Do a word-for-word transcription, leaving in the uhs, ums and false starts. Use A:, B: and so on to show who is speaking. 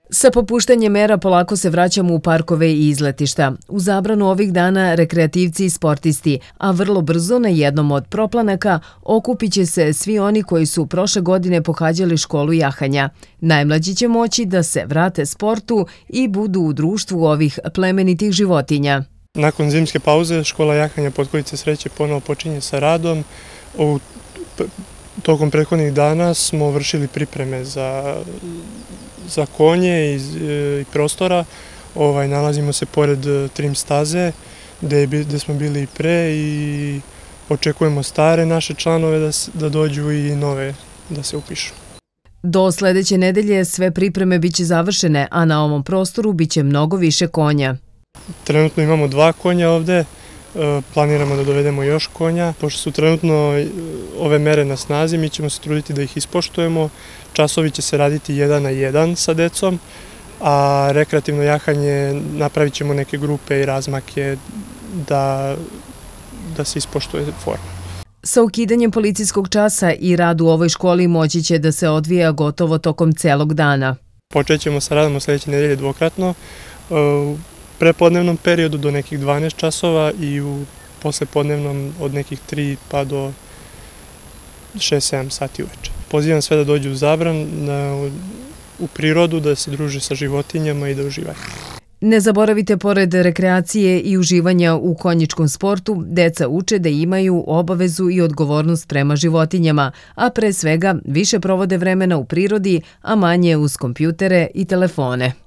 A: Sa popuštanjem mera polako se vraćamo u parkove i izletišta. U zabranu ovih dana rekreativci i sportisti, a vrlo brzo na jednom od proplanaka okupit će se svi oni koji su prošle godine pohađali školu jahanja. Najmlađi će moći da se vrate sportu i budu u društvu ovih plemenitih životinja.
B: Nakon zimske pauze škola jahanja Potkovice Sreće ponovo počinje sa radom. U Tokom prethodnih dana smo vršili pripreme za, za konje i, i prostora. Ovaj, nalazimo se pored trim staze gde, gde smo bili i pre i očekujemo stare naše članove da, da dođu i nove da se upišu.
A: Do sledeće nedelje sve pripreme biće završene, a na ovom prostoru biće mnogo više konja.
B: Trenutno imamo dva konja ovde. Planiramo da dovedemo još konja. Pošto su trenutno ove mere na snazi, mi ćemo se truditi da ih ispoštujemo. Časovi će se raditi jedan na jedan sa decom, a rekreativno jahanje napravit ćemo neke grupe i razmake da, da se ispoštuje forma.
A: Sa ukidanjem policijskog časa i rad u ovoj školi moći će da se odvija gotovo tokom celog dana.
B: Počet ćemo sa radom u sledeće nedelje dvokratno. U prepodnevnom periodu do nekih dvanaest časova i u poslepodnevnom od nekih tri pa do šest sedam sati uveče. Pozivam sve da dođu u Zabran, na, u prirodu, da se druže sa životinjama i da uživaju.
A: Ne zaboravite, pored rekreacije i uživanja u konjičkom sportu, deca uče da imaju obavezu i odgovornost prema životinjama, a pre svega više provode vremena u prirodi, a manje uz kompjutere i telefone.